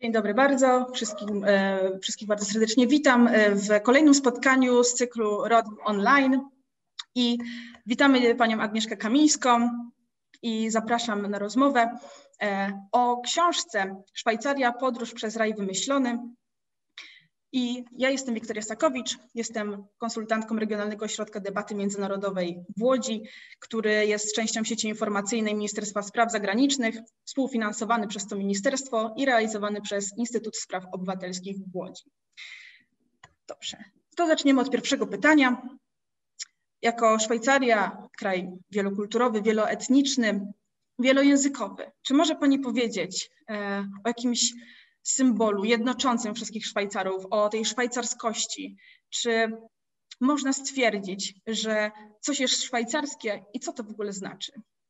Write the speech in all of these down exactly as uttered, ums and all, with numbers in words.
Dzień dobry bardzo, wszystkim, e, wszystkich bardzo serdecznie witam w kolejnym spotkaniu z cyklu RODM Online i witamy panią Agnieszkę Kamińską i zapraszam na rozmowę e, o książce Szwajcaria, podróż przez raj wymyślony. I ja jestem Wiktoria Sakowicz, jestem konsultantką Regionalnego Ośrodka Debaty Międzynarodowej w Łodzi, który jest częścią sieci informacyjnej Ministerstwa Spraw Zagranicznych, współfinansowany przez to ministerstwo i realizowany przez Instytut Spraw Obywatelskich w Łodzi. Dobrze, to zaczniemy od pierwszego pytania. Jako Szwajcaria, kraj wielokulturowy, wieloetniczny, wielojęzykowy, czy może pani powiedzieć e, o jakimś symbolu jednoczącym wszystkich Szwajcarów, o tej szwajcarskości? Czy można stwierdzić, że coś jest szwajcarskie i co to w ogóle znaczy?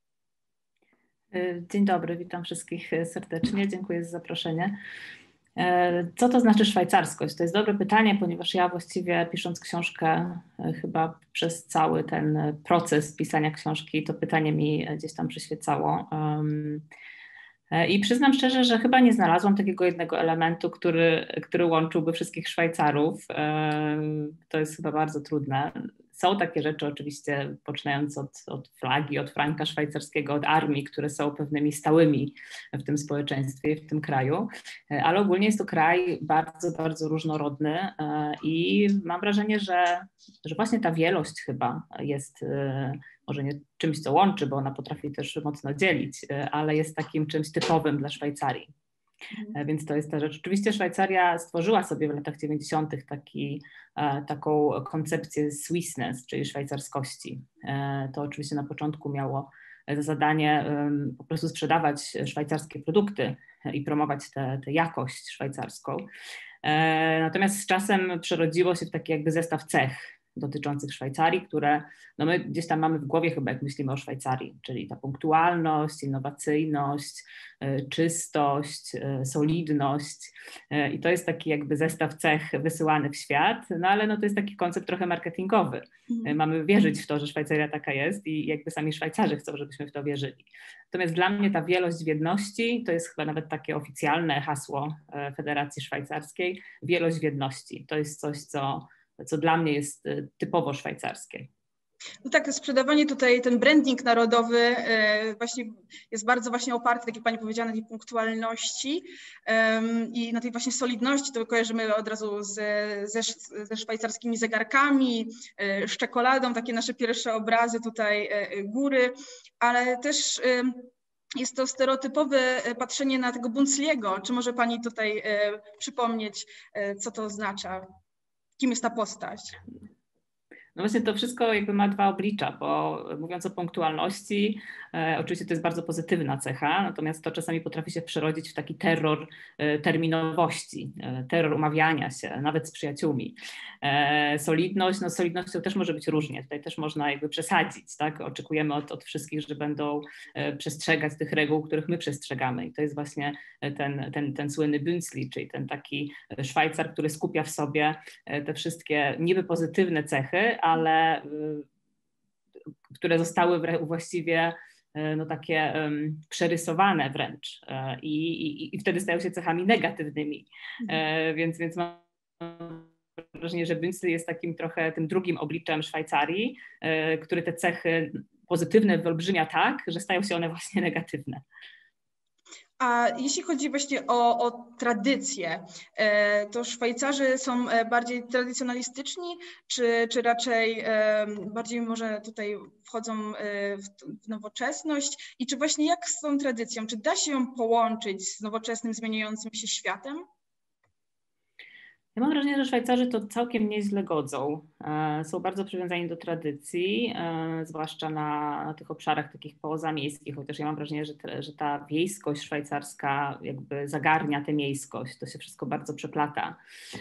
Dzień dobry, witam wszystkich serdecznie, dziękuję za zaproszenie. Co to znaczy szwajcarskość? To jest dobre pytanie, ponieważ ja właściwie pisząc książkę, chyba przez cały ten proces pisania książki, to pytanie mi gdzieś tam przyświecało. I przyznam szczerze, że chyba nie znalazłam takiego jednego elementu, który, który łączyłby wszystkich Szwajcarów. To jest chyba bardzo trudne. Są takie rzeczy oczywiście, poczynając od, od flagi, od franka szwajcarskiego, od armii, które są pewnymi stałymi w tym społeczeństwie, w tym kraju, ale ogólnie jest to kraj bardzo, bardzo różnorodny i mam wrażenie, że, że właśnie ta wielość chyba jest może nie czymś, co łączy, bo ona potrafi też mocno dzielić, ale jest takim czymś typowym dla Szwajcarii. Mhm. Więc to jest ta rzecz. Oczywiście Szwajcaria stworzyła sobie w latach dziewięćdziesiątych taki, taką koncepcję Swissness, czyli szwajcarskości. To oczywiście na początku miało za zadanie po prostu sprzedawać szwajcarskie produkty i promować tę jakość szwajcarską. Natomiast z czasem przerodziło się w taki jakby zestaw cech dotyczących Szwajcarii, które no my gdzieś tam mamy w głowie chyba, jak myślimy o Szwajcarii, czyli ta punktualność, innowacyjność, czystość, solidność i to jest taki jakby zestaw cech wysyłany w świat, no ale no to jest taki koncept trochę marketingowy. Mm. Mamy wierzyć w to, że Szwajcaria taka jest i jakby sami Szwajcarzy chcą, żebyśmy w to wierzyli. Natomiast dla mnie ta wielość w jedności to jest chyba nawet takie oficjalne hasło Federacji Szwajcarskiej, wielość w jedności. To jest coś, co co dla mnie jest typowo szwajcarskie. No tak, sprzedawanie tutaj, ten branding narodowy właśnie jest bardzo właśnie oparty, tak jak pani powiedziała, na tej punktualności i na tej właśnie solidności. To kojarzymy od razu z, ze, ze szwajcarskimi zegarkami, z czekoladą, takie nasze pierwsze obrazy tutaj góry, ale też jest to stereotypowe patrzenie na tego Bunzliego. Czy może pani tutaj przypomnieć, co to oznacza? Kim jest ta postać? No właśnie to wszystko jakby ma dwa oblicza, bo mówiąc o punktualności, e, oczywiście to jest bardzo pozytywna cecha, natomiast to czasami potrafi się przerodzić w taki terror e, terminowości, e, terror umawiania się, nawet z przyjaciółmi. E, solidność, no z solidnością też może być różnie, tutaj też można jakby przesadzić, tak? Oczekujemy od, od wszystkich, że będą e, przestrzegać tych reguł, których my przestrzegamy i to jest właśnie ten, ten, ten słynny Bünzli, czyli ten taki Szwajcar, który skupia w sobie te wszystkie niby pozytywne cechy, ale które zostały właściwie no, takie um, przerysowane wręcz I, i, i wtedy stają się cechami negatywnymi. Mhm. Więc, więc mam wrażenie, że Bünzli jest takim trochę tym drugim obliczem Szwajcarii, który te cechy pozytywne wyolbrzymia tak, że stają się one właśnie negatywne. A jeśli chodzi właśnie o, o tradycję, to Szwajcarzy są bardziej tradycjonalistyczni, czy, czy raczej bardziej może tutaj wchodzą w nowoczesność? I czy właśnie jak z tą tradycją, czy da się ją połączyć z nowoczesnym, zmieniającym się światem? Ja mam wrażenie, że Szwajcarzy to całkiem nieźle godzą. Są bardzo przywiązani do tradycji, zwłaszcza na, na tych obszarach takich pozamiejskich, chociaż ja mam wrażenie, że, te, że ta wiejskość szwajcarska jakby zagarnia tę miejskość, to się wszystko bardzo przeplata.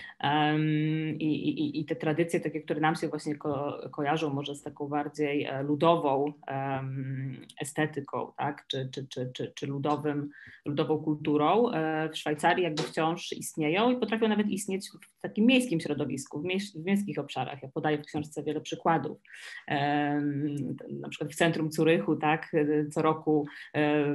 I, i, i te tradycje takie, które nam się właśnie ko, kojarzą może z taką bardziej ludową estetyką, tak? czy, czy, czy, czy, czy ludowym, ludową kulturą, w Szwajcarii jakby wciąż istnieją i potrafią nawet istnieć w takim miejskim środowisku, w, mieś, w miejskich obszarach. Ja podaję w książce wiele przykładów. Um, na przykład w centrum Zurychu, tak, co roku um,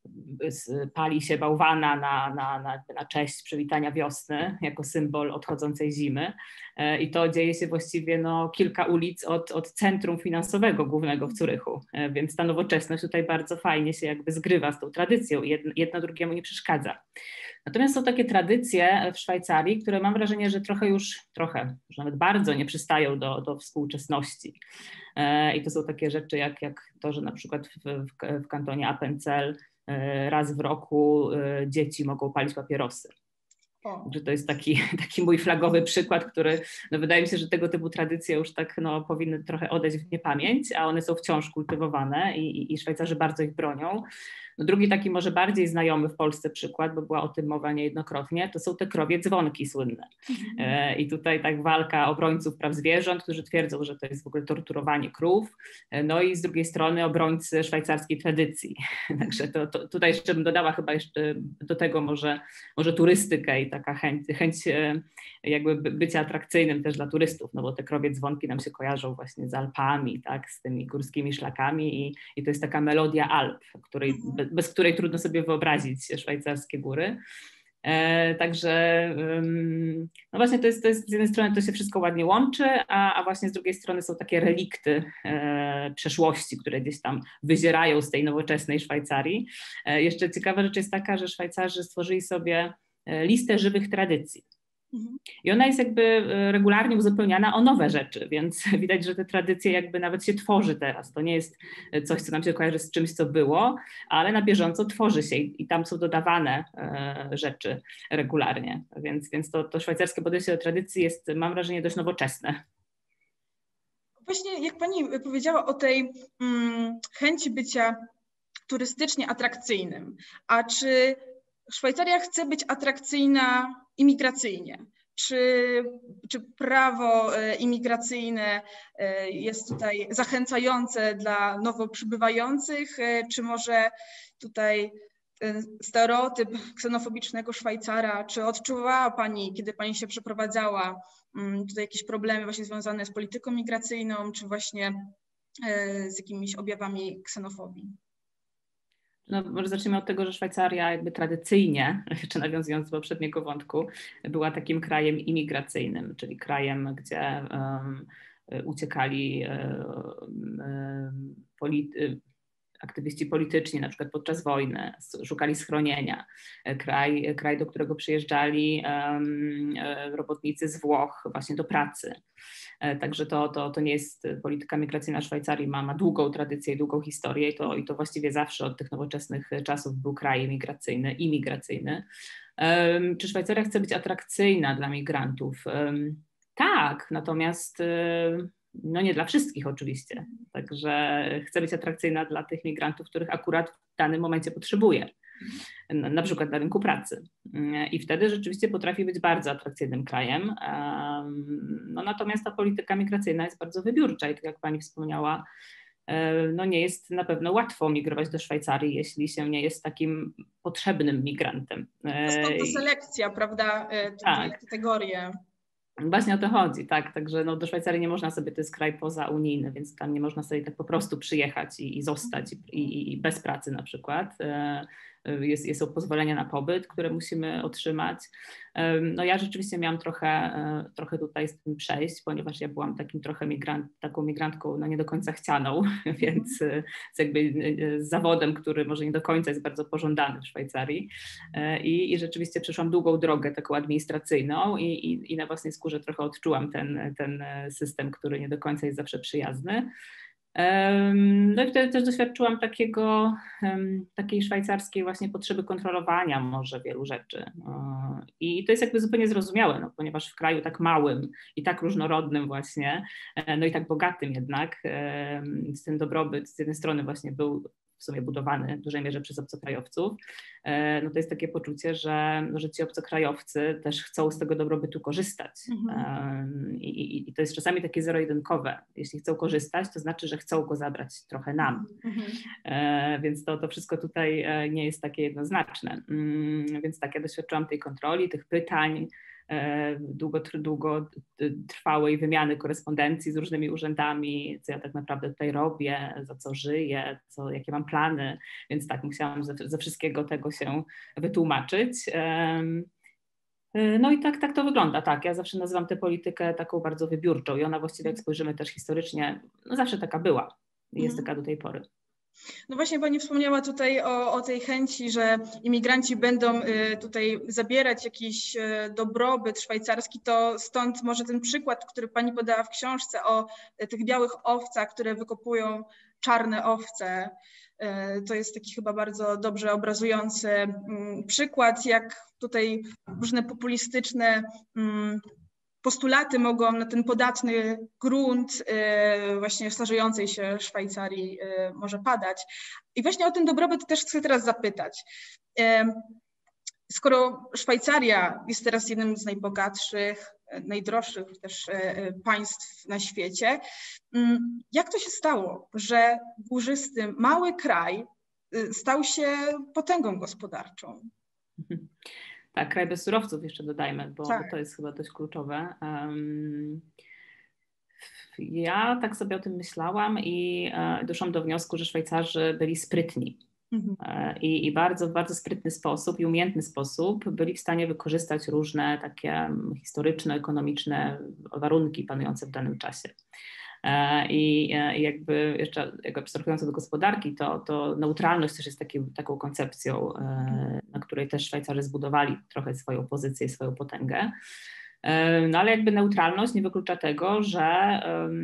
pali się bałwana na, na, na, na cześć przywitania wiosny jako symbol odchodzącej zimy i to dzieje się właściwie no, kilka ulic od, od centrum finansowego głównego w Zurychu, więc ta nowoczesność tutaj bardzo fajnie się jakby zgrywa z tą tradycją i jedno, jedno drugiemu nie przeszkadza. Natomiast są takie tradycje w Szwajcarii, które mam wrażenie, że trochę już, trochę, już nawet bardzo nie przystają do, do współczesności. I to są takie rzeczy jak, jak to, że na przykład w, w, w kantonie Appenzell raz w roku dzieci mogą palić papierosy. Że to jest taki, taki mój flagowy przykład, który no wydaje mi się, że tego typu tradycje już tak no, powinny trochę odejść w niepamięć, a one są wciąż kultywowane i, i, i Szwajcarzy bardzo ich bronią. No drugi taki może bardziej znajomy w Polsce przykład, bo była o tym mowa niejednokrotnie, to są te krowie dzwonki słynne. E, I tutaj tak walka obrońców praw zwierząt, którzy twierdzą, że to jest w ogóle torturowanie krów, e, no i z drugiej strony obrońcy szwajcarskiej tradycji. Także to, to, tutaj jeszcze bym dodała chyba jeszcze do tego może, może turystykę i taka chęć, chęć e, jakby bycia atrakcyjnym też dla turystów, no bo te krowie dzwonki nam się kojarzą właśnie z Alpami, tak, z tymi górskimi szlakami i, i to jest taka melodia Alp, której bez której trudno sobie wyobrazić szwajcarskie góry. E, także um, no właśnie to jest, to jest z jednej strony to się wszystko ładnie łączy, a, a właśnie z drugiej strony są takie relikty e, przeszłości, które gdzieś tam wyzierają z tej nowoczesnej Szwajcarii. E, jeszcze ciekawa rzecz jest taka, że Szwajcarzy stworzyli sobie listę żywych tradycji. I ona jest jakby regularnie uzupełniana o nowe rzeczy, więc widać, że te tradycje jakby nawet się tworzy teraz. To nie jest coś, co nam się kojarzy z czymś, co było, ale na bieżąco tworzy się i, i tam są dodawane e, rzeczy regularnie. Więc, więc to, to szwajcarskie podejście do tradycji jest, mam wrażenie, dość nowoczesne. Właśnie jak pani powiedziała o tej mm, chęci bycia turystycznie atrakcyjnym, a czy Szwajcaria chce być atrakcyjna imigracyjnie? Czy, czy prawo imigracyjne jest tutaj zachęcające dla nowo przybywających, czy może tutaj stereotyp ksenofobicznego Szwajcara, czy odczuwała Pani, kiedy Pani się przeprowadzała, tutaj jakieś problemy właśnie związane z polityką migracyjną, czy właśnie z jakimiś objawami ksenofobii? No, może zacznijmy od tego, że Szwajcaria jakby tradycyjnie, jeszcze nawiązując do poprzedniego wątku, była takim krajem imigracyjnym, czyli krajem, gdzie um, uciekali um, polity, aktywiści polityczni, na przykład podczas wojny, szukali schronienia. Kraj, kraj do którego przyjeżdżali um, robotnicy z Włoch właśnie do pracy. Także to, to, to nie jest polityka migracyjna Szwajcarii, ma, ma długą tradycję i długą historię i to, i to właściwie zawsze od tych nowoczesnych czasów był kraj migracyjny, imigracyjny. Um, czy Szwajcaria chce być atrakcyjna dla migrantów? Um, tak, natomiast um, no nie dla wszystkich oczywiście. Także chce być atrakcyjna dla tych migrantów, których akurat w danym momencie potrzebuje. Na przykład na rynku pracy. I wtedy rzeczywiście potrafi być bardzo atrakcyjnym krajem. No natomiast ta polityka migracyjna jest bardzo wybiórcza i tak jak Pani wspomniała, no nie jest na pewno łatwo migrować do Szwajcarii, jeśli się nie jest takim potrzebnym migrantem. Stąd to selekcja, prawda, te tak. kategorie. Właśnie o to chodzi, tak, także no do Szwajcarii nie można sobie, to jest kraj pozaunijny, więc tam nie można sobie tak po prostu przyjechać i, i zostać i, i, i bez pracy na przykład. Jest, jest pozwolenia na pobyt, które musimy otrzymać. No ja rzeczywiście miałam trochę, trochę tutaj z tym przejść, ponieważ ja byłam takim trochę migrant, taką migrantką no nie do końca chcianą, więc z jakby z zawodem, który może nie do końca jest bardzo pożądany w Szwajcarii. I, i rzeczywiście przeszłam długą drogę taką administracyjną i, i, i na własnej skórze trochę odczułam ten, ten system, który nie do końca jest zawsze przyjazny. No i wtedy też doświadczyłam takiego, takiej szwajcarskiej właśnie potrzeby kontrolowania może wielu rzeczy. I to jest jakby zupełnie zrozumiałe, no, ponieważ w kraju tak małym i tak różnorodnym właśnie, no i tak bogatym jednak, ten dobrobyt z jednej strony właśnie był w sumie budowany w dużej mierze przez obcokrajowców, no to jest takie poczucie, że, że ci obcokrajowcy też chcą z tego dobrobytu korzystać. Mhm. I, i, I to jest czasami takie zero-jedynkowe. Jeśli chcą korzystać, to znaczy, że chcą go zabrać trochę nam. Mhm. Więc to, to wszystko tutaj nie jest takie jednoznaczne. Więc tak, ja doświadczyłam tej kontroli, tych pytań, długo, długotrwałej wymiany korespondencji z różnymi urzędami, co ja tak naprawdę tutaj robię, za co żyję, co, jakie mam plany, więc tak, musiałam ze, ze wszystkiego tego się wytłumaczyć. No i tak, tak to wygląda, tak. Ja zawsze nazywam tę politykę taką bardzo wybiórczą i ona właściwie, jak spojrzymy też historycznie, no zawsze taka była i jest Mhm. taka do tej pory. No właśnie Pani wspomniała tutaj o, o tej chęci, że imigranci będą tutaj zabierać jakiś dobrobyt szwajcarski, to stąd może ten przykład, który Pani podała w książce o tych białych owcach, które wykopują czarne owce. To jest taki chyba bardzo dobrze obrazujący przykład, jak tutaj różne populistyczne postulaty mogą na ten podatny grunt właśnie starzejącej się Szwajcarii może padać. I właśnie o ten dobrobyt też chcę teraz zapytać. Skoro Szwajcaria jest teraz jednym z najbogatszych, najdroższych też państw na świecie, jak to się stało, że górzysty, mały kraj stał się potęgą gospodarczą? Tak, kraj bez surowców jeszcze dodajmy, bo tak. to jest chyba dość kluczowe. Um, ja tak sobie o tym myślałam i e, doszłam do wniosku, że Szwajcarzy byli sprytni. Mhm. E, i, i bardzo, w bardzo sprytny sposób i umiejętny sposób byli w stanie wykorzystać różne takie historyczne, ekonomiczne warunki panujące w danym czasie. I jakby jeszcze jakby abstrahując od gospodarki, to, to neutralność też jest taki, taką koncepcją, na której też Szwajcarzy zbudowali trochę swoją pozycję i swoją potęgę. No ale jakby neutralność nie wyklucza tego, że,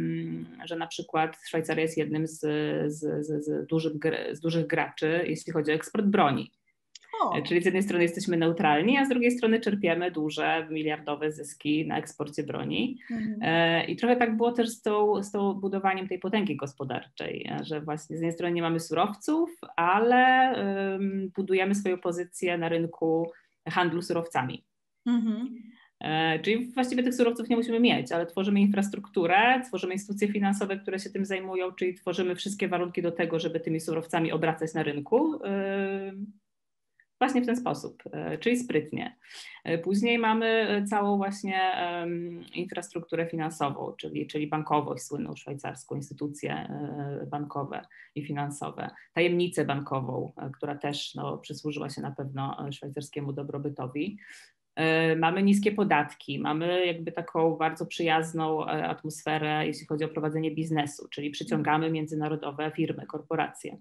że na przykład Szwajcaria jest jednym z, z, z, z, dużych, z dużych graczy, jeśli chodzi o eksport broni. O. Czyli z jednej strony jesteśmy neutralni, a z drugiej strony czerpiemy duże, miliardowe zyski na eksporcie broni. Mhm. I trochę tak było też z tą, z tą budowaniem tej potęgi gospodarczej, że właśnie z jednej strony nie mamy surowców, ale um, budujemy swoją pozycję na rynku handlu surowcami. Mhm. Czyli właściwie tych surowców nie musimy mieć, ale tworzymy infrastrukturę, tworzymy instytucje finansowe, które się tym zajmują, czyli tworzymy wszystkie warunki do tego, żeby tymi surowcami obracać na rynku. Właśnie w ten sposób, czyli sprytnie. Później mamy całą właśnie um, infrastrukturę finansową, czyli, czyli bankowość słynną szwajcarską, instytucje bankowe i finansowe, tajemnicę bankową, która też no, przysłużyła się na pewno szwajcarskiemu dobrobytowi. Mamy niskie podatki, mamy jakby taką bardzo przyjazną atmosferę, jeśli chodzi o prowadzenie biznesu, czyli przyciągamy międzynarodowe firmy, korporacje.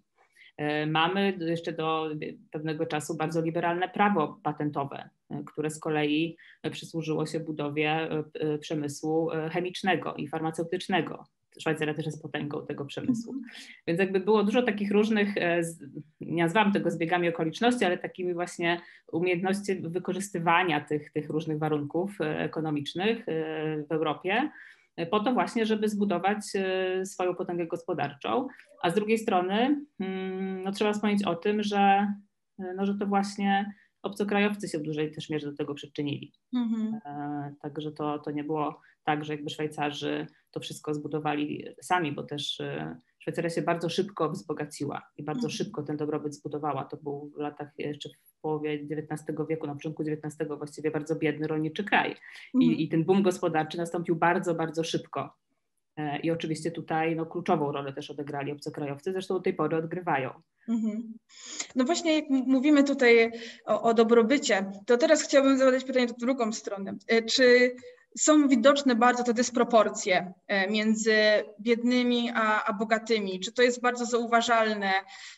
Mamy jeszcze do pewnego czasu bardzo liberalne prawo patentowe, które z kolei przysłużyło się budowie przemysłu chemicznego i farmaceutycznego. Szwajcaria też jest potęgą tego przemysłu. Więc jakby było dużo takich różnych, nie nazwałam tego zbiegami okoliczności, ale takimi właśnie umiejętności wykorzystywania tych, tych różnych warunków ekonomicznych w Europie, po to właśnie, żeby zbudować swoją potęgę gospodarczą, a z drugiej strony no, trzeba wspomnieć o tym, że, no, że to właśnie obcokrajowcy się w dużej też mierze do tego przyczynili. Mhm. E, także to, to nie było tak, że jakby Szwajcarzy to wszystko zbudowali sami, bo też Szwajcaria się bardzo szybko wzbogaciła i bardzo mhm. szybko ten dobrobyt zbudowała. To był w latach jeszcze w połowie dziewiętnastego wieku, na początku dziewiętnastego właściwie bardzo biedny rolniczy kraj. Mhm. I, I ten boom gospodarczy nastąpił bardzo, bardzo szybko. E, I oczywiście tutaj no, kluczową rolę też odegrali obcokrajowcy, zresztą do tej pory odgrywają. Mhm. No właśnie jak mówimy tutaj o, o dobrobycie, to teraz chciałabym zadać pytanie w drugą stronę. Czy są widoczne bardzo te dysproporcje między biednymi a, a bogatymi? Czy to jest bardzo zauważalne,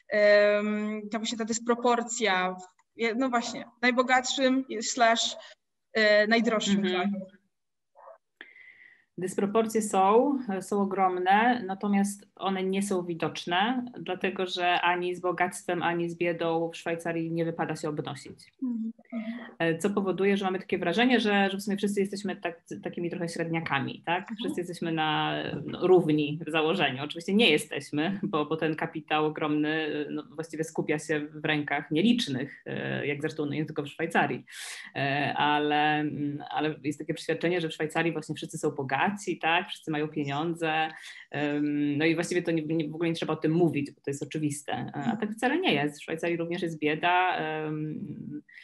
ta właśnie ta dysproporcja, no właśnie, najbogatszym slash najdroższym mhm. kraju? Dysproporcje są, są ogromne, natomiast one nie są widoczne, dlatego że ani z bogactwem, ani z biedą w Szwajcarii nie wypada się obnosić. Co powoduje, że mamy takie wrażenie, że, że w sumie wszyscy jesteśmy tak, takimi trochę średniakami, tak? Wszyscy jesteśmy na no, równi w założeniu. Oczywiście nie jesteśmy, bo, bo ten kapitał ogromny no, właściwie skupia się w rękach nielicznych, jak zresztą no, nie tylko w Szwajcarii, ale, ale jest takie przeświadczenie, że w Szwajcarii właśnie wszyscy są bogaci, tak? Wszyscy mają pieniądze, no i właściwie to nie, nie, w ogóle nie trzeba o tym mówić, bo to jest oczywiste, a tak wcale nie jest. W Szwajcarii również jest bieda.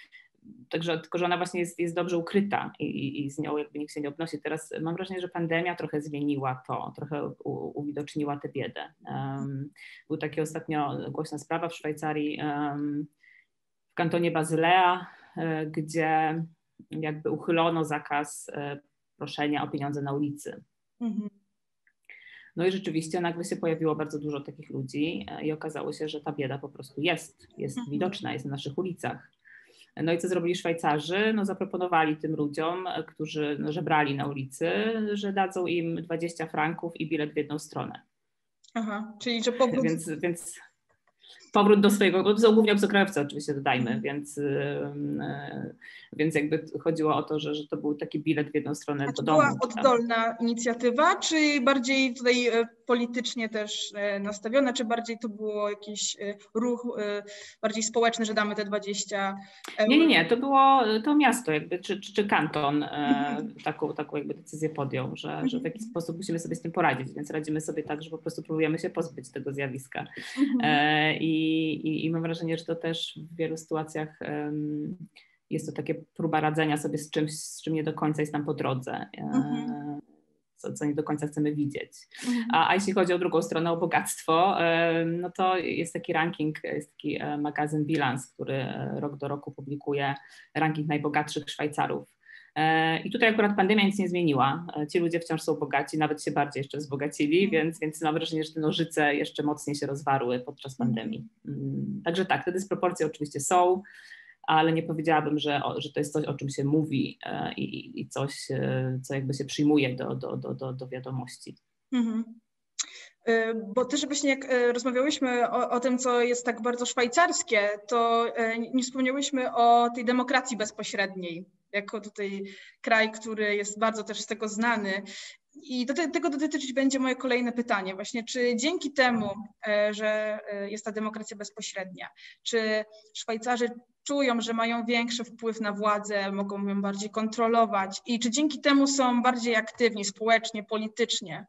Także tylko, że ona właśnie jest, jest dobrze ukryta i, i z nią jakby nikt się nie obnosi. Teraz mam wrażenie, że pandemia trochę zmieniła to, trochę u, uwidoczniła tę biedę. Um, był taki ostatnio głośna sprawa w Szwajcarii, um, w kantonie Bazylea, um, gdzie jakby uchylono zakaz um, proszenia o pieniądze na ulicy. Mhm. No i rzeczywiście nagle się pojawiło bardzo dużo takich ludzi i okazało się, że ta bieda po prostu jest, jest mhm. widoczna, jest na naszych ulicach. No i co zrobili Szwajcarzy? No zaproponowali tym ludziom, którzy no, żebrali na ulicy, że dadzą im dwadzieścia franków i bilet w jedną stronę. Aha, czyli że powrót... Więc, więc powrót do swojego, bo to są głównie obcokrajowcy oczywiście dodajmy, mm. więc, yy, więc jakby chodziło o to, że, że to był taki bilet w jedną stronę A do to domu. była oddolna inicjatywa, czy bardziej tutaj politycznie też nastawiona, czy bardziej to było jakiś ruch bardziej społeczny, że damy te dwadzieścia euro? Nie, nie, nie, to było to miasto jakby, czy, czy, czy kanton mm. taką, taką jakby decyzję podjął, że, mm. że w jakiś sposób musimy sobie z tym poradzić, więc radzimy sobie tak, że po prostu próbujemy się pozbyć tego zjawiska. Mm. E, i, i, I mam wrażenie, że to też w wielu sytuacjach um, jest to takie próba radzenia sobie z czymś, z czym nie do końca jest nam po drodze. E, Co, co nie do końca chcemy widzieć. A, a jeśli chodzi o drugą stronę, o bogactwo, no to jest taki ranking, jest taki magazyn Bilans, który rok do roku publikuje ranking najbogatszych Szwajcarów. I tutaj akurat pandemia nic nie zmieniła. Ci ludzie wciąż są bogaci, nawet się bardziej jeszcze wzbogacili, więc, więc mam wrażenie, że te nożyce jeszcze mocniej się rozwarły podczas pandemii. Także tak, te dysproporcje oczywiście są, ale nie powiedziałabym, że, że to jest coś, o czym się mówi i, i coś, co jakby się przyjmuje do, do, do, do, do wiadomości. Mhm. Bo też właśnie jak rozmawiałyśmy o, o tym, co jest tak bardzo szwajcarskie, to nie wspomniałyśmy o tej demokracji bezpośredniej, jako tutaj kraj, który jest bardzo też z tego znany. I do te, tego dotyczyć będzie moje kolejne pytanie. Właśnie, czy dzięki temu, że jest ta demokracja bezpośrednia, czy Szwajcarzy czują, że mają większy wpływ na władzę, mogą ją bardziej kontrolować i czy dzięki temu są bardziej aktywni społecznie, politycznie?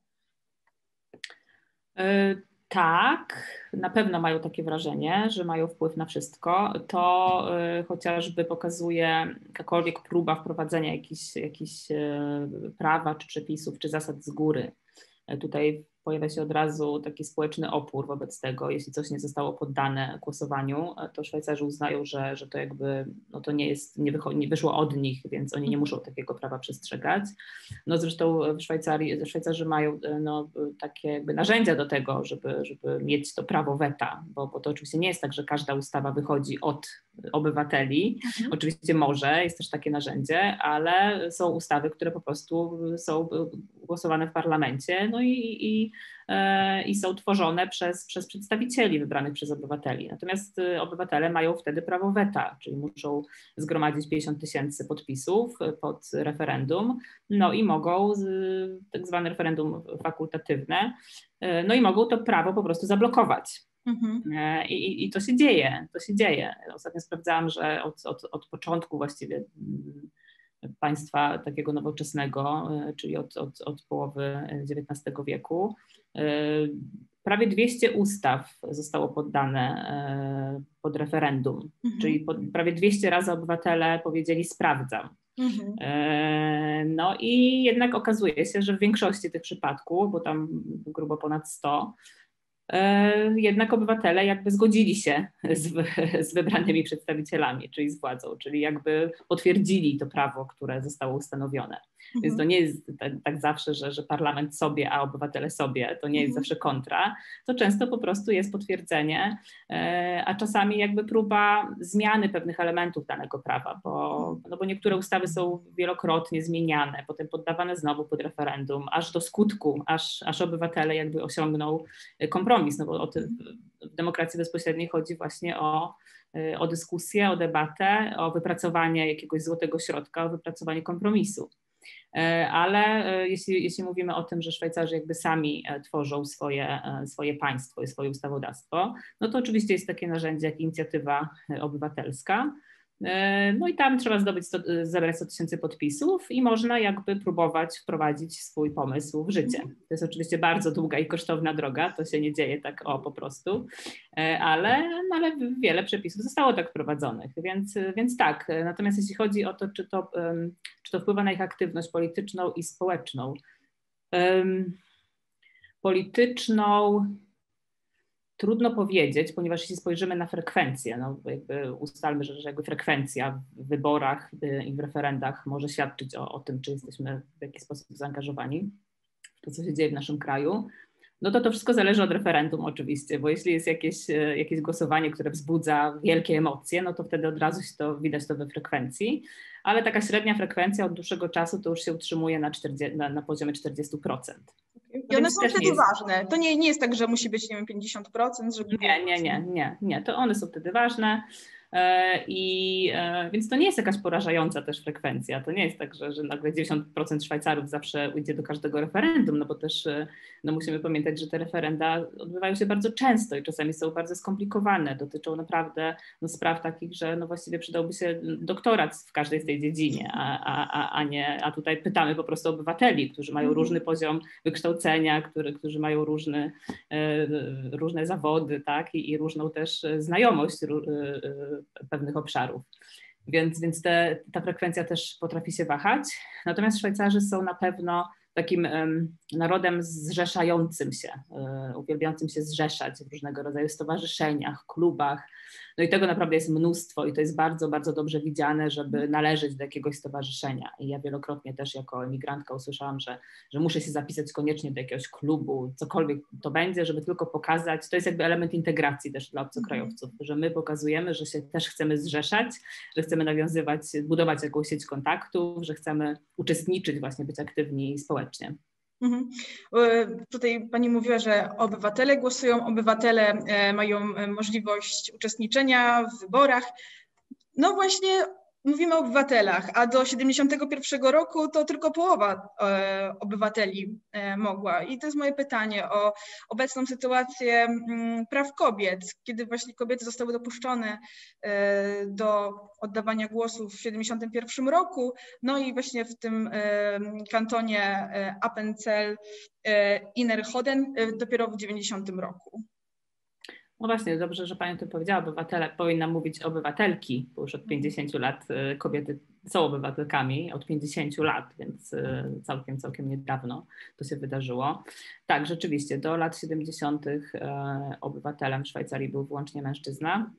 Tak, na pewno mają takie wrażenie, że mają wpływ na wszystko. To chociażby pokazuje jakakolwiek próba wprowadzenia jakichś, jakichś prawa, czy przepisów, czy zasad z góry. Tutaj pojawia się od razu taki społeczny opór wobec tego, jeśli coś nie zostało poddane głosowaniu, to Szwajcarzy uznają, że, że to jakby no to nie jest, nie, wycho- nie wyszło od nich, więc oni nie muszą takiego prawa przestrzegać. No zresztą w Szwajcarii, Szwajcarzy mają no, takie jakby narzędzia do tego, żeby, żeby mieć to prawo weta, bo, bo to oczywiście nie jest tak, że każda ustawa wychodzi od obywateli. Mhm. Oczywiście może, jest też takie narzędzie, ale są ustawy, które po prostu są głosowane w parlamencie, no i, i, i są tworzone przez, przez przedstawicieli wybranych przez obywateli. Natomiast obywatele mają wtedy prawo weta, czyli muszą zgromadzić pięćdziesiąt tysięcy podpisów pod referendum, no i mogą, tak zwane referendum fakultatywne, no i mogą to prawo po prostu zablokować. Mhm. I, I to się dzieje, to się dzieje. Ostatnio sprawdzałam, że od, od, od początku właściwie państwa takiego nowoczesnego, czyli od, od, od połowy dziewiętnastego wieku, prawie dwieście ustaw zostało poddane pod referendum, mhm. czyli pod, prawie dwieście razy obywatele powiedzieli sprawdzam. Mhm. No i jednak okazuje się, że w większości tych przypadków, bo tam grubo ponad sto, jednak obywatele jakby zgodzili się z, z wybranymi przedstawicielami, czyli z władzą, czyli jakby potwierdzili to prawo, które zostało ustanowione. Mhm. Więc to nie jest tak, tak zawsze, że, że parlament sobie, a obywatele sobie, to nie jest mhm. zawsze kontra, to często po prostu jest potwierdzenie, a czasami jakby próba zmiany pewnych elementów danego prawa, bo, no bo niektóre ustawy są wielokrotnie zmieniane, potem poddawane znowu pod referendum, aż do skutku, aż, aż obywatele jakby osiągną kompromis, no bo o tym, w demokracji bezpośredniej chodzi właśnie o, o dyskusję, o debatę, o wypracowanie jakiegoś złotego środka, o wypracowanie kompromisu. Ale jeśli, jeśli mówimy o tym, że Szwajcarzy jakby sami tworzą swoje, swoje państwo i swoje ustawodawstwo, no to oczywiście jest takie narzędzie jak inicjatywa obywatelska. No i tam trzeba zdobyć sto, zebrać sto tysięcy podpisów i można jakby próbować wprowadzić swój pomysł w życie. To jest oczywiście bardzo długa i kosztowna droga, to się nie dzieje tak o po prostu, ale, no ale wiele przepisów zostało tak wprowadzonych, więc, więc tak. Natomiast jeśli chodzi o to, czy to, czy to wpływa na ich aktywność polityczną i społeczną, polityczną trudno powiedzieć, ponieważ jeśli spojrzymy na frekwencję, no jakby ustalmy, że, że jakby frekwencja w wyborach i w referendach może świadczyć o, o tym, czy jesteśmy w jakiś sposób zaangażowani w to, co się dzieje w naszym kraju, no to to wszystko zależy od referendum oczywiście, bo jeśli jest jakieś, jakieś głosowanie, które wzbudza wielkie emocje, no to wtedy od razu się to widać to we frekwencji, ale taka średnia frekwencja od dłuższego czasu to już się utrzymuje na, czterdzieści, na, na poziomie czterdzieści procent. I one są wtedy jest... ważne. To nie, nie jest tak, że musi być, nie wiem, pięćdziesiąt procent, żeby... Nie, nie, nie, nie, nie. To one są wtedy ważne. I więc to nie jest jakaś porażająca też frekwencja. To nie jest tak, że, że nagle dziewięćdziesiąt procent Szwajcarów zawsze idzie do każdego referendum, no bo też no musimy pamiętać, że te referenda odbywają się bardzo często i czasami są bardzo skomplikowane. Dotyczą naprawdę no, spraw takich, że no właściwie przydałby się doktorat w każdej z tej dziedzinie, a, a, a, nie, a tutaj pytamy po prostu obywateli, którzy mają różny poziom wykształcenia, który, którzy mają różny, różne zawody, tak, i, i różną też znajomość pewnych obszarów. Więc, więc te, ta frekwencja też potrafi się wahać. Natomiast Szwajcarzy są na pewno takim um, narodem zrzeszającym się, um, uwielbiającym się zrzeszać w różnego rodzaju stowarzyszeniach, klubach. No i tego naprawdę jest mnóstwo i to jest bardzo, bardzo dobrze widziane, żeby należeć do jakiegoś stowarzyszenia. I ja wielokrotnie też jako emigrantka usłyszałam, że, że muszę się zapisać koniecznie do jakiegoś klubu, cokolwiek to będzie, żeby tylko pokazać. To jest jakby element integracji też dla obcokrajowców, że my pokazujemy, że się też chcemy zrzeszać, że chcemy nawiązywać, budować jakąś sieć kontaktów, że chcemy uczestniczyć, właśnie być aktywni społecznie. Mhm. Tutaj pani mówiła, że obywatele głosują, obywatele mają możliwość uczestniczenia w wyborach. No właśnie mówimy o obywatelach, a do siedemdziesiątego pierwszego roku to tylko połowa obywateli mogła. I to jest moje pytanie o obecną sytuację praw kobiet, kiedy właśnie kobiety zostały dopuszczone do oddawania głosu w siedemdziesiątym pierwszym roku, no i właśnie w tym kantonie Appenzell Innerrhoden dopiero w dziewięćdziesiątym roku. No właśnie, dobrze, że pani to powiedziała, obywatele, powinna mówić obywatelki, bo już od pięćdziesięciu lat kobiety są obywatelkami, od pięćdziesięciu lat, więc całkiem, całkiem niedawno to się wydarzyło. Tak, rzeczywiście, do lat siedemdziesiątych obywatelem Szwajcarii był wyłącznie mężczyzna.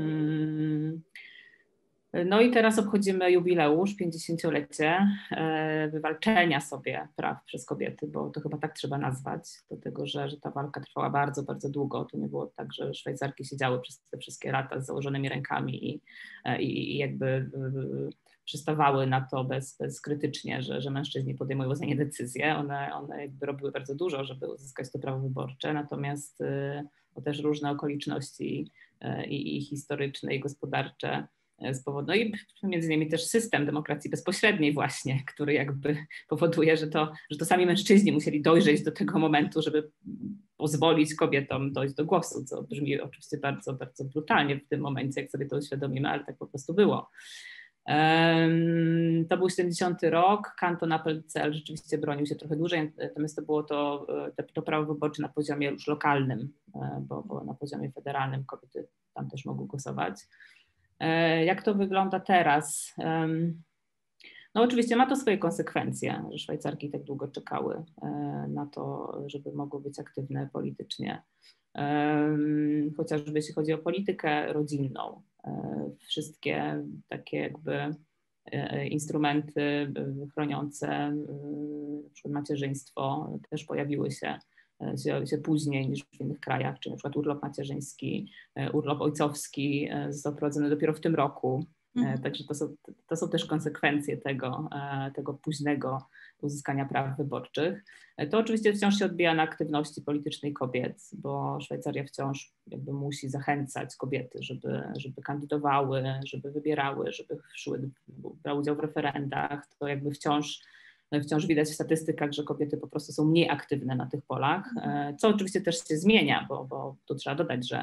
No i teraz obchodzimy jubileusz, pięćdziesięciolecie wywalczenia sobie praw przez kobiety, bo to chyba tak trzeba nazwać, dlatego że, że ta walka trwała bardzo, bardzo długo. To nie było tak, że Szwajcarki siedziały przez te wszystkie lata z założonymi rękami i, i, i jakby przystawały na to bez, bezkrytycznie, że, że mężczyźni podejmują za nie decyzje. One, one jakby robiły bardzo dużo, żeby uzyskać to prawo wyborcze, natomiast no, też różne okoliczności i, i historyczne, i gospodarcze z powodu, no i między innymi też system demokracji bezpośredniej właśnie, który jakby powoduje, że to, że to sami mężczyźni musieli dojrzeć do tego momentu, żeby pozwolić kobietom dojść do głosu, co brzmi oczywiście bardzo, bardzo brutalnie w tym momencie, jak sobie to uświadomimy, ale tak po prostu było. Um, to był siedemdziesiąty rok, kanton Appenzell rzeczywiście bronił się trochę dłużej, natomiast to było to, to, to prawo wyborcze na poziomie już lokalnym, bo, bo na poziomie federalnym kobiety tam też mogły głosować. Jak to wygląda teraz? No oczywiście ma to swoje konsekwencje, że Szwajcarki tak długo czekały na to, żeby mogły być aktywne politycznie. Chociażby jeśli chodzi o politykę rodzinną, wszystkie takie jakby instrumenty chroniące na przykład macierzyństwo też pojawiły się Się, się później niż w innych krajach, czyli na przykład urlop macierzyński, urlop ojcowski został wprowadzony dopiero w tym roku. Mhm. Także to są, to są też konsekwencje tego, tego późnego uzyskania praw wyborczych. To oczywiście wciąż się odbija na aktywności politycznej kobiet, bo Szwajcaria wciąż jakby musi zachęcać kobiety, żeby, żeby kandydowały, żeby wybierały, żeby szły, brały udział w referendach. To jakby wciąż Wciąż widać w statystykach, że kobiety po prostu są mniej aktywne na tych polach, co oczywiście też się zmienia, bo, bo tu trzeba dodać, że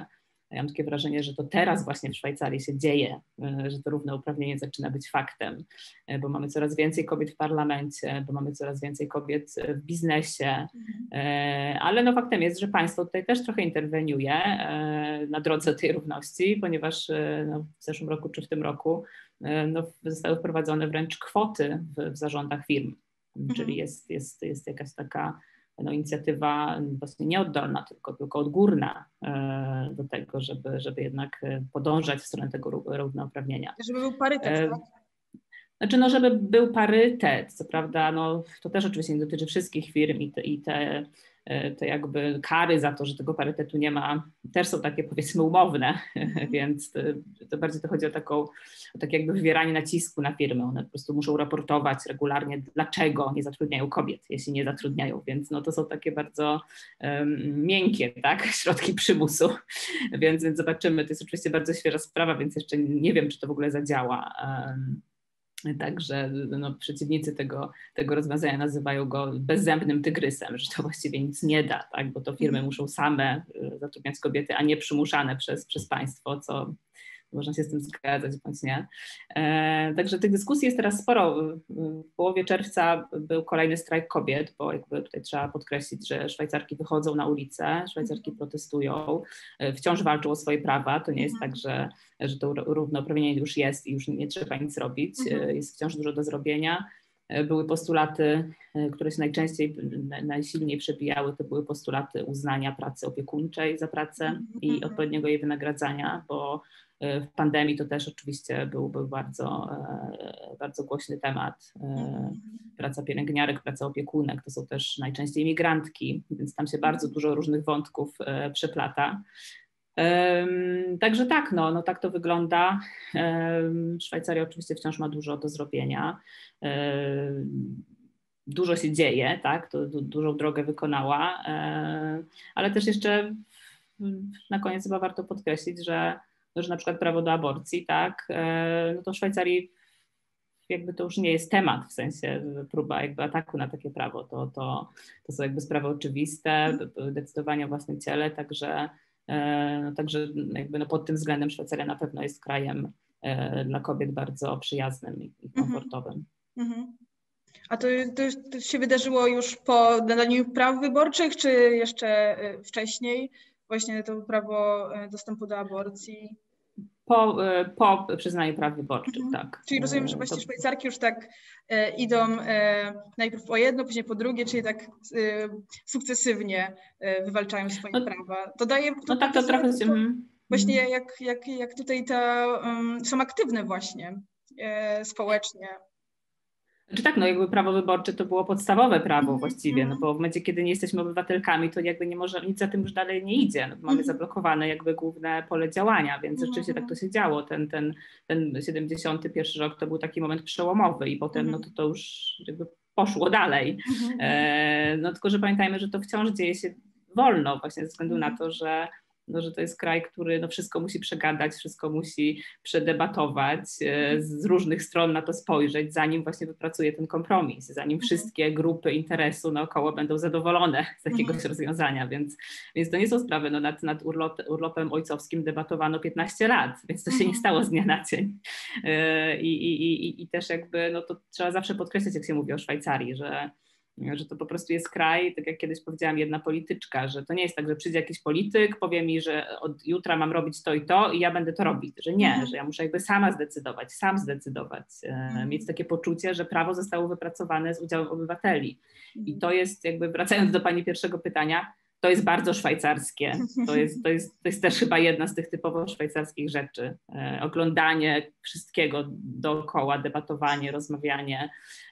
Ja mam takie wrażenie, że to teraz właśnie w Szwajcarii się dzieje, że to równouprawnienie zaczyna być faktem, bo mamy coraz więcej kobiet w parlamencie, bo mamy coraz więcej kobiet w biznesie, ale no faktem jest, że państwo tutaj też trochę interweniuje na drodze tej równości, ponieważ no w zeszłym roku czy w tym roku no zostały wprowadzone wręcz kwoty w, w zarządach firm, mhm. czyli jest, jest, jest jakaś taka no, inicjatywa właśnie nieoddolna, tylko, tylko odgórna e, do tego, żeby, żeby jednak podążać w stronę tego równouprawnienia. Żeby był parytet, e, tak? Znaczy, no, żeby był parytet, co prawda, no, to też oczywiście nie dotyczy wszystkich firm i te, i te, te jakby kary za to, że tego parytetu nie ma, też są takie powiedzmy umowne, mm. więc to, to bardziej to chodzi o, taką, o takie jakby wywieranie nacisku na firmy. One po prostu muszą raportować regularnie, dlaczego nie zatrudniają kobiet, jeśli nie zatrudniają, więc no, to są takie bardzo um, miękkie, tak, środki przymusu, więc, więc zobaczymy. To jest oczywiście bardzo świeża sprawa, więc jeszcze nie wiem, czy to w ogóle zadziała. Um, Także no, przeciwnicy tego, tego rozwiązania nazywają go bezzębnym tygrysem, że to właściwie nic nie da, tak? Bo to firmy muszą same zatrudniać kobiety, a nie przymuszane przez, przez państwo, co można się z tym zgadzać bądź nie. E, także tych dyskusji jest teraz sporo. W połowie czerwca był kolejny strajk kobiet, bo jakby tutaj trzeba podkreślić, że Szwajcarki wychodzą na ulicę, Szwajcarki protestują, wciąż walczą o swoje prawa. To nie jest tak, że, że to równouprawnienie już jest i już nie trzeba nic robić. Jest wciąż dużo do zrobienia. Były postulaty, które się najczęściej, najsilniej przebijały, to były postulaty uznania pracy opiekuńczej za pracę i odpowiedniego jej wynagradzania, bo w pandemii to też oczywiście był, był bardzo, bardzo głośny temat. Praca pielęgniarek, praca opiekunek to są też najczęściej migrantki, więc tam się bardzo dużo różnych wątków przeplata. Także tak, no, no tak to wygląda. Szwajcaria oczywiście wciąż ma dużo do zrobienia. Dużo się dzieje, tak, to du, dużą drogę wykonała, ale też jeszcze na koniec chyba warto podkreślić, że, że na przykład prawo do aborcji, tak, no to w Szwajcarii jakby to już nie jest temat, w sensie próba jakby ataku na takie prawo, to, to, to są jakby sprawy oczywiste, decydowanie o własnym ciele, także No, także jakby no pod tym względem Szwajcaria na pewno jest krajem e, dla kobiet bardzo przyjaznym i, i komfortowym. Mm-hmm. A to, to, to się wydarzyło już po nadaniu praw wyborczych, czy jeszcze wcześniej? Właśnie to prawo dostępu do aborcji? Po, po przyznaniu praw wyborczych, mm-hmm. tak. Czyli rozumiem, że właściwie to... Szwajcarki już tak e, idą e, najpierw po jedno, później po drugie, czyli tak e, sukcesywnie e, wywalczają swoje no, prawa. To daje... To no tak, to trochę... To, właśnie jak, jak, jak tutaj ta, um, są aktywne właśnie e, społecznie. Znaczy tak, no jakby prawo wyborcze to było podstawowe prawo właściwie, no bo w momencie, kiedy nie jesteśmy obywatelkami, to jakby nie może, nic za tym już dalej nie idzie. No, mamy zablokowane jakby główne pole działania, więc rzeczywiście tak to się działo. Ten, ten, ten siedemdziesiąty pierwszy rok to był taki moment przełomowy i potem no to, to już jakby poszło dalej. E, no tylko, że pamiętajmy, że to wciąż dzieje się wolno właśnie ze względu na to, że No, że to jest kraj, który no, wszystko musi przegadać, wszystko musi przedebatować, e, z różnych stron na to spojrzeć, zanim właśnie wypracuje ten kompromis, zanim wszystkie grupy interesu naokoło będą zadowolone z jakiegoś rozwiązania, więc, więc to nie są sprawy, no, nad, nad urlop, urlopem ojcowskim debatowano piętnaście lat, więc to się nie stało z dnia na dzień. E, i, i, i, I też jakby, no to trzeba zawsze podkreślać, jak się mówi o Szwajcarii, że że to po prostu jest kraj, tak jak kiedyś powiedziałam, jedna polityczka, że to nie jest tak, że przyjdzie jakiś polityk, powie mi, że od jutra mam robić to i to i ja będę to robić, że nie, mhm. że ja muszę jakby sama zdecydować, sam zdecydować, mhm. mieć takie poczucie, że prawo zostało wypracowane z udziałem obywateli. Mhm. I to jest jakby, wracając do pani pierwszego pytania, to jest bardzo szwajcarskie. To jest, to jest, to jest też chyba jedna z tych typowo szwajcarskich rzeczy. E, oglądanie wszystkiego dookoła, debatowanie, rozmawianie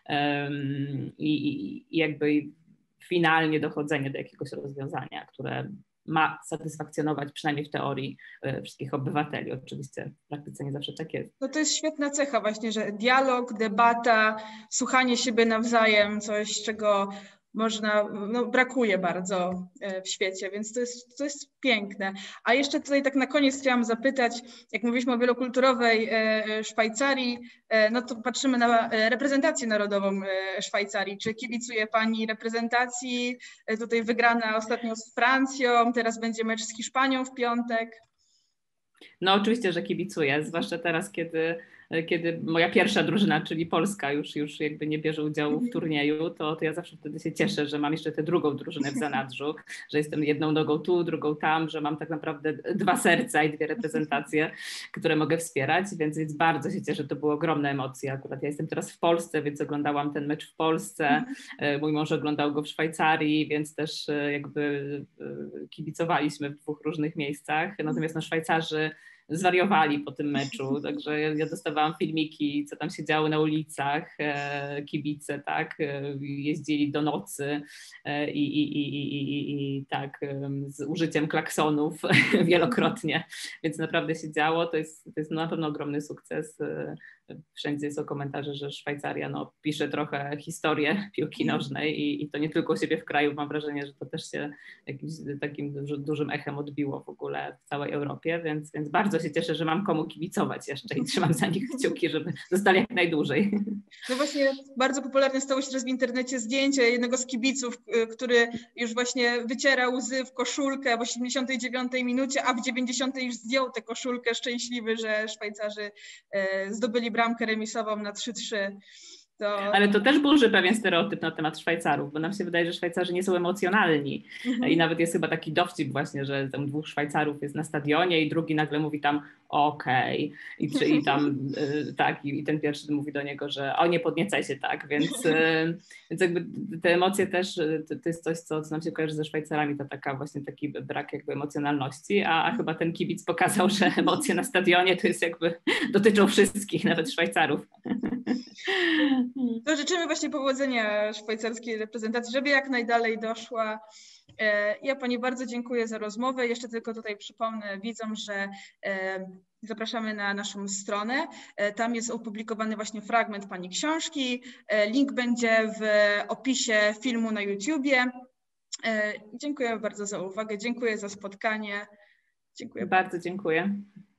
um, i, i jakby finalnie dochodzenie do jakiegoś rozwiązania, które ma satysfakcjonować przynajmniej w teorii e, wszystkich obywateli. Oczywiście w praktyce nie zawsze tak jest. No to jest świetna cecha właśnie, że dialog, debata, słuchanie siebie nawzajem, coś czego można, no brakuje bardzo w świecie, więc to jest, to jest piękne. A jeszcze tutaj tak na koniec chciałam zapytać, jak mówiliśmy o wielokulturowej Szwajcarii, no to patrzymy na reprezentację narodową Szwajcarii. Czy kibicuje Pani reprezentacji? Tutaj wygrana ostatnio z Francją, teraz będzie mecz z Hiszpanią w piątek. No oczywiście, że kibicuję, zwłaszcza teraz, kiedy, kiedy moja pierwsza drużyna, czyli Polska, już, już jakby nie bierze udziału w turnieju, to, to ja zawsze wtedy się cieszę, że mam jeszcze tę drugą drużynę w zanadrzu, że jestem jedną nogą tu, drugą tam, że mam tak naprawdę dwa serca i dwie reprezentacje, które mogę wspierać, więc, więc bardzo się cieszę, to były ogromne emocje. Akurat ja jestem teraz w Polsce, więc oglądałam ten mecz w Polsce, mój mąż oglądał go w Szwajcarii, więc też jakby kibicowaliśmy w dwóch różnych miejscach, natomiast no Szwajcarzy zwariowali po tym meczu, także ja dostawałam filmiki, co tam się działo na ulicach, kibice, tak, jeździli do nocy i, i, i, i, i tak, z użyciem klaksonów wielokrotnie, więc naprawdę się działo, to jest, to jest na pewno ogromny sukces. Wszędzie są komentarze, że Szwajcaria no, pisze trochę historię piłki nożnej i, i to nie tylko u siebie w kraju, mam wrażenie, że to też się jakimś takim duży, dużym echem odbiło w ogóle w całej Europie, więc, więc bardzo się cieszę, że mam komu kibicować jeszcze i trzymam za nich kciuki, żeby zostali jak najdłużej. No właśnie bardzo popularne stało się teraz w internecie zdjęcie jednego z kibiców, który już właśnie wyciera łzy w koszulkę w osiemdziesiątej dziewiątej minucie, a w dziewięćdziesiątej już zdjął tę koszulkę, szczęśliwy, że Szwajcarzy zdobyli bramkę remisową na trzy trzy. To... Ale to też burzy pewien stereotyp na temat Szwajcarów, bo nam się wydaje, że Szwajcarzy nie są emocjonalni. Mhm. I nawet jest chyba taki dowcip właśnie, że tam dwóch Szwajcarów jest na stadionie i drugi nagle mówi tam okej. Okay. I, i tam y, tak, i, i ten pierwszy mówi do niego, że o nie podniecaj się tak, więc, y, więc jakby te emocje też, to, to jest coś, co, co nam się kojarzy ze Szwajcarami, to taka właśnie taki brak jakby emocjonalności, a, a chyba ten kibic pokazał, że emocje na stadionie to jest jakby, dotyczą wszystkich, nawet Szwajcarów. To życzymy właśnie powodzenia szwajcarskiej reprezentacji, żeby jak najdalej doszła. Ja Pani bardzo dziękuję za rozmowę. Jeszcze tylko tutaj przypomnę widzom, że zapraszamy na naszą stronę. Tam jest opublikowany właśnie fragment Pani książki. Link będzie w opisie filmu na YouTubie. Dziękuję bardzo za uwagę. Dziękuję za spotkanie. Dziękuję bardzo. Dziękuję.